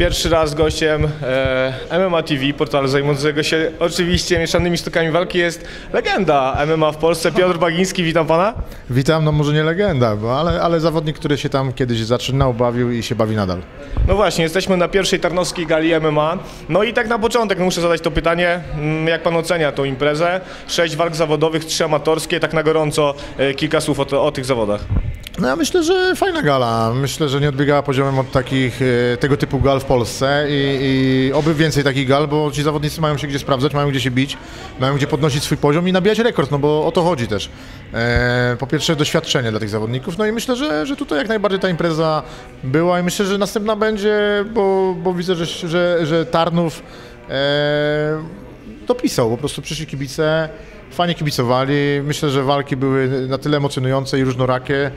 pierwszy raz gościem MMA TV, portalu zajmującego się oczywiście mieszanymi sztukami walki, jest legenda MMA w Polsce, Piotr Bagiński. Witam pana. Witam, no może nie legenda, ale zawodnik, który się tam kiedyś zaczynał, bawił i się bawi nadal. No właśnie, jesteśmy na pierwszej tarnowskiej gali MMA. No i tak na początek muszę zadać to pytanie, jak pan ocenia tą imprezę? 6 walk zawodowych, 3 amatorskie, tak na gorąco kilka słów o tych zawodach. No ja myślę, że fajna gala. Myślę, że nie odbiegała poziomem od tego typu gal w Polsce i oby więcej takich gal, bo ci zawodnicy mają się gdzie sprawdzać, mają gdzie się bić, mają gdzie podnosić swój poziom i nabijać rekord, no bo o to chodzi też. Po pierwsze doświadczenie dla tych zawodników, no i myślę, że tutaj jak najbardziej ta impreza była i myślę, że następna będzie, bo widzę, że Tarnów dopisał, po prostu przyszli kibice, fajnie kibicowali. Myślę, że walki były na tyle emocjonujące i różnorakie,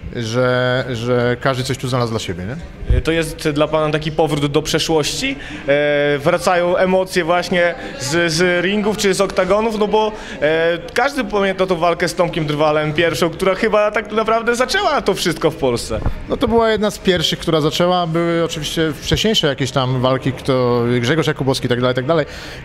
że każdy coś tu znalazł dla siebie, nie? To jest dla pana taki powrót do przeszłości? Wracają emocje właśnie z ringów czy z oktagonów, no bo każdy pamięta tą walkę z Tomkiem Drwalem, pierwszą, która chyba tak naprawdę zaczęła to wszystko w Polsce. No to była jedna z pierwszych, która zaczęła. Były oczywiście wcześniejsze jakieś tam walki, Grzegorz Jakubowski i tak dalej.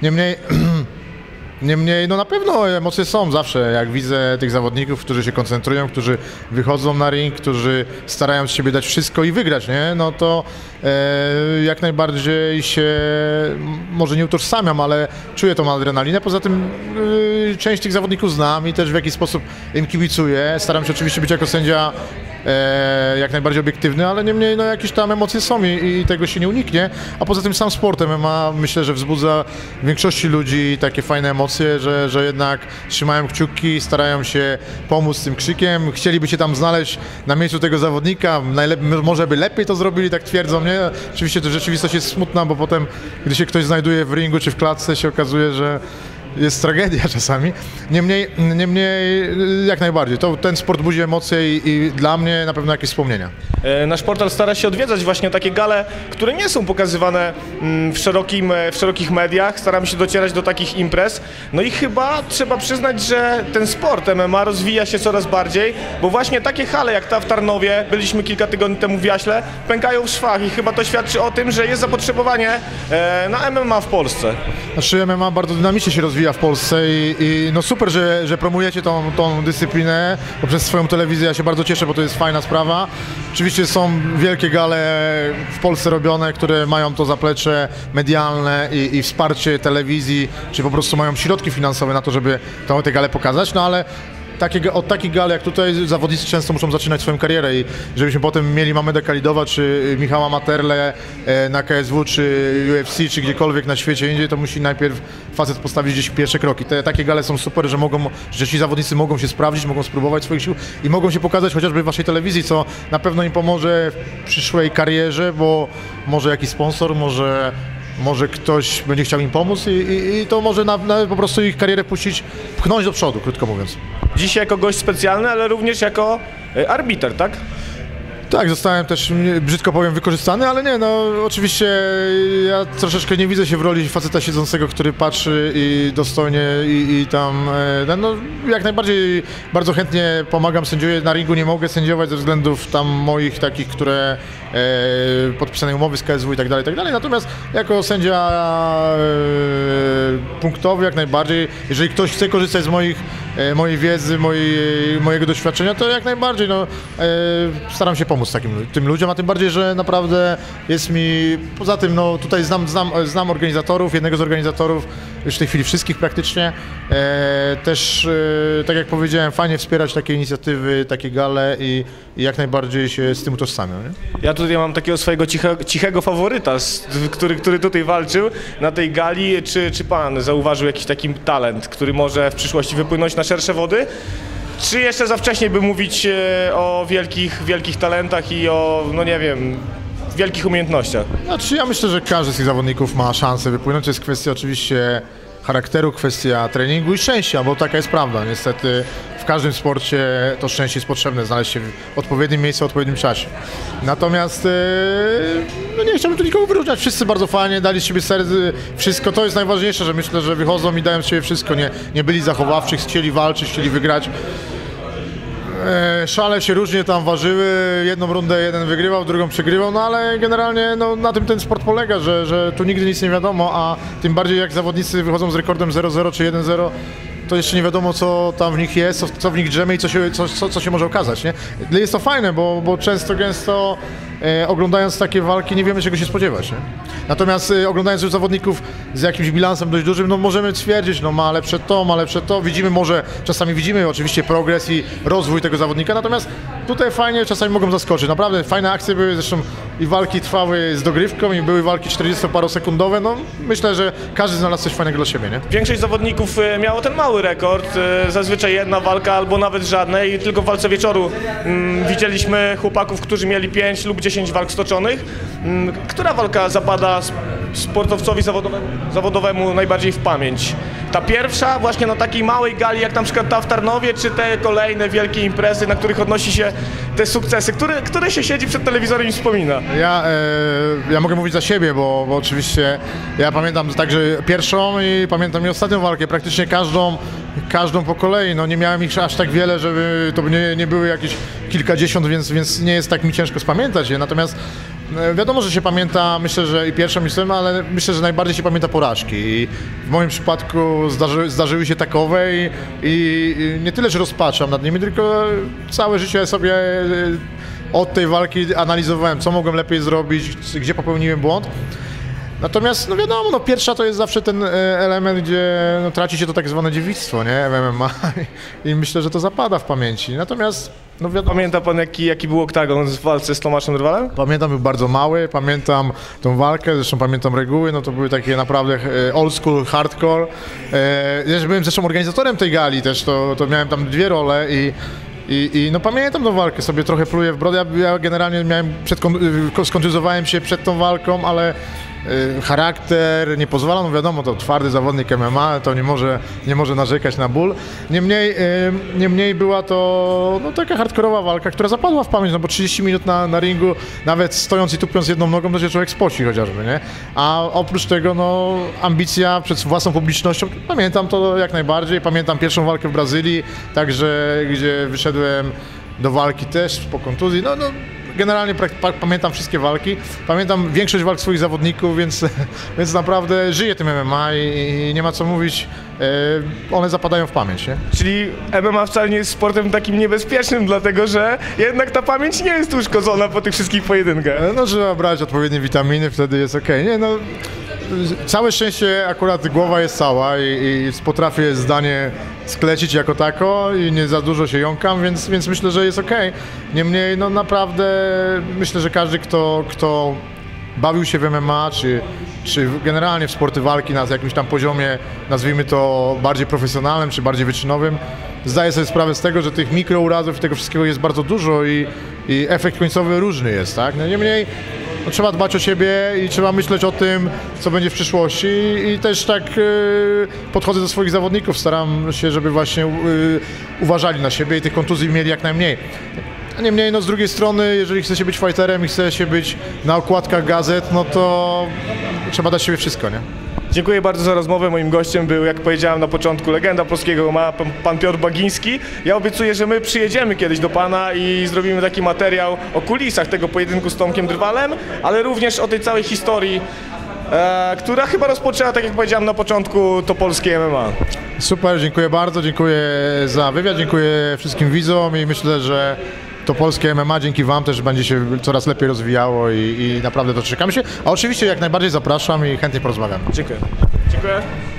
Niemniej, no na pewno emocje są zawsze, jak widzę tych zawodników, którzy się koncentrują, którzy wychodzą na ring, którzy starają się siebie dać wszystko i wygrać, nie? No to jak najbardziej się, może nie utożsamiam, ale czuję tą adrenalinę. Poza tym część tych zawodników znam i też w jakiś sposób im kibicuję. Staram się oczywiście być jako sędzia jak najbardziej obiektywny, ale niemniej no, jakieś tam emocje są i tego się nie uniknie. A poza tym sam sport MMA myślę, że wzbudza w większości ludzi takie fajne emocje, że jednak trzymają kciuki, starają się pomóc tym krzykiem, chcieliby się tam znaleźć na miejscu tego zawodnika, może by lepiej to zrobili, tak twierdzą, nie? Oczywiście to rzeczywistość jest smutna, bo potem, gdy się ktoś znajduje w ringu czy w klatce, się okazuje, że jest tragedia czasami. Niemniej jak najbardziej. Ten sport budzi emocje i dla mnie na pewno jakieś wspomnienia. Nasz portal stara się odwiedzać właśnie takie gale, które nie są pokazywane w szerokich mediach. Staramy się docierać do takich imprez. No i chyba trzeba przyznać, że ten sport MMA rozwija się coraz bardziej, bo właśnie takie hale jak ta w Tarnowie, byliśmy kilka tygodni temu w Jaśle, pękają w szwach i chyba to świadczy o tym, że jest zapotrzebowanie na MMA w Polsce. Znaczy MMA bardzo dynamicznie się rozwija w Polsce i no super, że promujecie tą dyscyplinę poprzez swoją telewizję. Ja się bardzo cieszę, bo to jest fajna sprawa. Oczywiście są wielkie gale w Polsce robione, które mają to zaplecze medialne i wsparcie telewizji, czy po prostu mają środki finansowe na to, żeby te gale pokazać, no ale od takich gal jak tutaj zawodnicy często muszą zaczynać swoją karierę i żebyśmy potem mieli Mameda Kalidowa czy Michała Materle na KSW czy UFC czy gdziekolwiek na świecie indziej, to musi najpierw facet postawić gdzieś pierwsze kroki. Takie gale są super, że ci zawodnicy mogą się sprawdzić, mogą spróbować swoich sił i mogą się pokazać chociażby w waszej telewizji, co na pewno im pomoże w przyszłej karierze, bo może jakiś sponsor, może ktoś będzie chciał im pomóc i to może po prostu ich karierę pchnąć do przodu, krótko mówiąc. Dzisiaj jako gość specjalny, ale również jako arbiter, tak? Tak, zostałem też, brzydko powiem, wykorzystany, ale nie, no oczywiście ja troszeczkę nie widzę się w roli faceta siedzącego, który patrzy i dostojnie i tam, no jak najbardziej bardzo chętnie pomagam, sędziuję, na ringu nie mogę sędziować ze względów tam moich takich, które podpisane umowy z KSW i tak dalej, natomiast jako sędzia punktowy jak najbardziej, jeżeli ktoś chce korzystać z mojej wiedzy, mojego doświadczenia, to jak najbardziej, no staram się pomóc tym ludziom, a tym bardziej, że naprawdę jest mi, poza tym no tutaj znam organizatorów, jednego z organizatorów, już w tej chwili wszystkich praktycznie, też tak jak powiedziałem, fajnie wspierać takie inicjatywy, takie gale i jak najbardziej się z tym utożsamiam. Nie? Ja tutaj mam takiego swojego cichego faworyta, który tutaj walczył na tej gali. Czy pan zauważył jakiś taki talent, który może w przyszłości wypłynąć na szersze wody? Czy jeszcze za wcześnie by mówić o wielkich talentach i o, no nie wiem, wielkich umiejętnościach? Znaczy ja myślę, że każdy z tych zawodników ma szansę wypłynąć. To jest kwestia oczywiście charakteru, kwestia treningu i szczęścia, bo taka jest prawda. Niestety w każdym sporcie to szczęście jest potrzebne, znaleźć się w odpowiednim miejscu, w odpowiednim czasie. Natomiast no nie chciałbym tu nikogo wyróżniać. Wszyscy bardzo fajnie dali z siebie wszystko. To jest najważniejsze, że myślę, że wychodzą i dają z siebie wszystko. Nie byli zachowawczy, chcieli walczyć, chcieli wygrać. Szale się różnie tam ważyły, jedną rundę jeden wygrywał, drugą przegrywał, no ale generalnie no, na tym ten sport polega, że tu nigdy nic nie wiadomo, a tym bardziej jak zawodnicy wychodzą z rekordem 0-0 czy 1-0, to jeszcze nie wiadomo, co tam w nich jest, co w nich drzemie i co się może okazać, nie? Jest to fajne, bo często oglądając takie walki nie wiemy, czego się spodziewać, nie? Natomiast oglądając już zawodników z jakimś bilansem dość dużym, no możemy stwierdzić, no ma lepsze to, czasami widzimy oczywiście progres i rozwój tego zawodnika, natomiast tutaj fajnie czasami mogą zaskoczyć, naprawdę fajne akcje były, zresztą i walki trwały z dogrywką i były walki 40-parosekundowe, no myślę, że każdy znalazł coś fajnego dla siebie, nie? Większość zawodników miało ten mały rekord, zazwyczaj jedna walka albo nawet żadnej, tylko w walce wieczoru widzieliśmy chłopaków, którzy mieli 5 lub 10 walk stoczonych. Która walka zapada sportowcowi zawodowemu najbardziej w pamięć? Ta pierwsza właśnie na takiej małej gali, jak na przykład ta w Tarnowie, czy te kolejne wielkie imprezy, na których odnosi się te sukcesy? Które się siedzi przed telewizorem i wspomina? Ja mogę mówić za siebie, bo oczywiście ja pamiętam także pierwszą i pamiętam i ostatnią walkę, praktycznie każdą po kolei, no nie miałem ich aż tak wiele, żeby to nie były jakieś kilkadziesiąt, więc nie jest tak mi ciężko spamiętać je, natomiast wiadomo, że się pamięta, myślę, że i pierwszą, ale myślę, że najbardziej się pamięta porażki i w moim przypadku zdarzyły się takowe i nie tyle, że rozpaczam nad nimi, tylko całe życie sobie od tej walki analizowałem, co mogłem lepiej zrobić, gdzie popełniłem błąd. Natomiast, no wiadomo, no pierwsza to jest zawsze ten element, gdzie no, traci się to tak zwane dziewictwo, nie, w MMA i myślę, że to zapada w pamięci. Natomiast, no wiadomo... Pamięta pan, jaki był oktagon w walce z Tomaszem Drwalem? Pamiętam, był bardzo mały, pamiętam tą walkę, zresztą pamiętam reguły, no to były takie naprawdę old school, hardcore. Ja byłem zresztą organizatorem tej gali też, to miałem tam 2 role i no pamiętam tą walkę, sobie trochę pluję w brodę, ja generalnie skontuzowałem się przed tą walką, ale charakter nie pozwala, no wiadomo, to twardy zawodnik MMA, to nie może narzekać na ból. Niemniej była to no, taka hardkorowa walka, która zapadła w pamięć, no bo 30 minut na ringu, nawet stojąc i tupiąc jedną nogą, to się człowiek spoci chociażby, nie? A oprócz tego, no, ambicja przed własną publicznością, pamiętam to jak najbardziej, pamiętam pierwszą walkę w Brazylii, także gdzie wyszedłem do walki też po kontuzji, no generalnie pamiętam wszystkie walki, pamiętam większość walk swoich zawodników, więc naprawdę żyję tym MMA i nie ma co mówić, one zapadają w pamięć, nie? Czyli MMA wcale nie jest sportem takim niebezpiecznym, dlatego że jednak ta pamięć nie jest uszkodzona po tych wszystkich pojedynkach. No trzeba brać odpowiednie witaminy, wtedy jest okej. Nie, no całe szczęście akurat głowa jest cała i potrafię zdanie sklecić jako tako i nie za dużo się jąkam, więc myślę, że jest okej. Niemniej, no naprawdę myślę, że każdy, kto bawił się w MMA, czy generalnie w sporty walki na jakimś tam poziomie, nazwijmy to bardziej profesjonalnym, czy bardziej wyczynowym, zdaje sobie sprawę z tego, że tych mikrourazów i tego wszystkiego jest bardzo dużo i efekt końcowy różny jest, tak? No niemniej no, trzeba dbać o siebie i trzeba myśleć o tym, co będzie w przyszłości i też tak podchodzę do swoich zawodników, staram się, żeby właśnie uważali na siebie i tych kontuzji mieli jak najmniej. Niemniej, no z drugiej strony, jeżeli chce się być fighterem i chce się być na okładkach gazet, no to trzeba dać siebie wszystko, nie? Dziękuję bardzo za rozmowę. Moim gościem był, jak powiedziałem na początku, legenda polskiego MMA, pan Piotr Bagiński. Ja obiecuję, że my przyjedziemy kiedyś do pana i zrobimy taki materiał o kulisach tego pojedynku z Tomkiem Drwalem, ale również o tej całej historii, która chyba rozpoczęła, tak jak powiedziałem na początku, to polskie MMA. Super, dziękuję bardzo, dziękuję za wywiad, dziękuję wszystkim widzom i myślę, że to polskie MMA dzięki wam też będzie się coraz lepiej rozwijało i naprawdę doczekamy się. A oczywiście jak najbardziej zapraszam i chętnie porozmawiam. Dziękuję. Dziękuję.